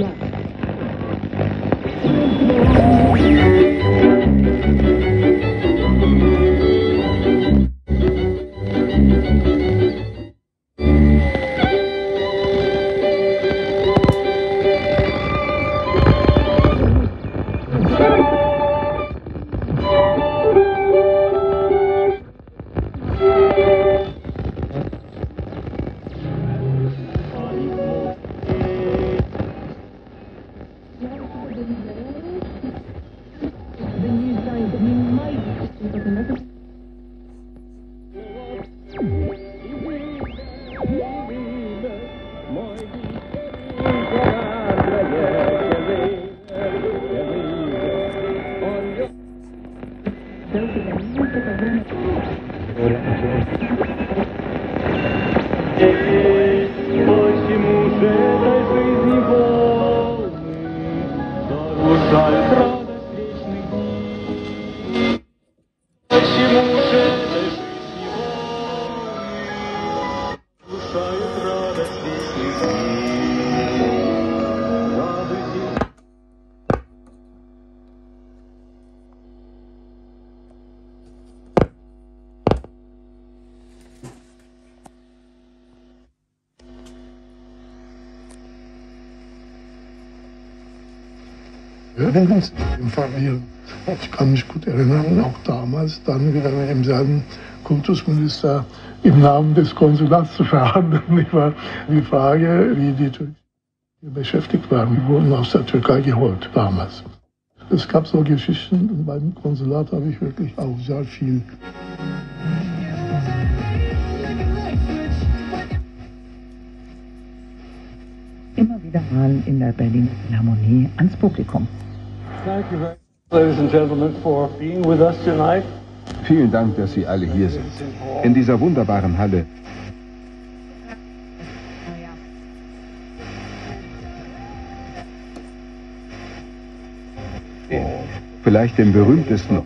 Im Familien. Ich kann mich gut erinnern, auch damals dann wieder mit demselben Kultusminister im Namen des Konsulats zu verhandeln. Ich war die Frage, wie die Türken beschäftigt waren. Die wurden aus der Türkei geholt damals. Es gab so Geschichten und beim Konsulat habe ich wirklich auch sehr viel. Immer wieder mal in der Berliner Philharmonie ans Publikum. Thank you very much, ladies and gentlemen, for being with us tonight. Vielen Dank, dass Sie alle hier sind. In dieser wunderbaren Halle. Vielleicht dem berühmtesten.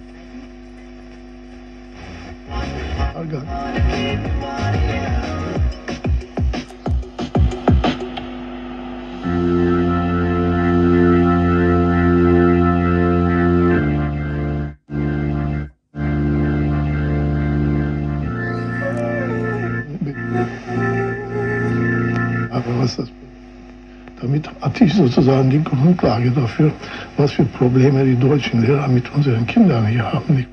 Damit hatte ich sozusagen die Grundlage dafür, was für Probleme die deutschen Lehrer mit unseren Kindern hier haben.